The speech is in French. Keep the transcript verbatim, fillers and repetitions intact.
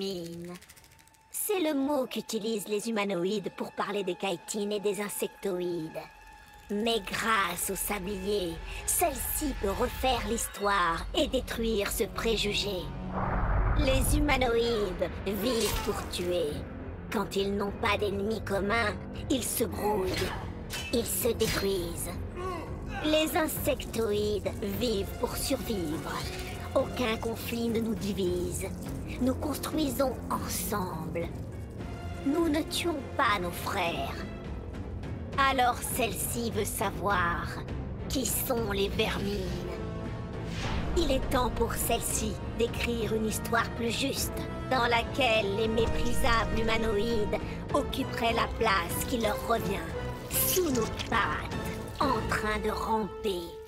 vermine. C'est le mot qu'utilisent les humanoïdes pour parler des kaitines et des insectoïdes. Mais grâce au sablier, celle-ci peut refaire l'histoire et détruire ce préjugé. Les humanoïdes vivent pour tuer. Quand ils n'ont pas d'ennemis communs, ils se brouillent. Ils se détruisent. Les insectoïdes vivent pour survivre. Aucun conflit ne nous divise. Nous construisons ensemble. Nous ne tuons pas nos frères. Alors celle-ci veut savoir qui sont les vermines. Il est temps pour celle-ci d'écrire une histoire plus juste, dans laquelle les méprisables humanoïdes occuperaient la place qui leur revient, sous nos pattes, en train de ramper.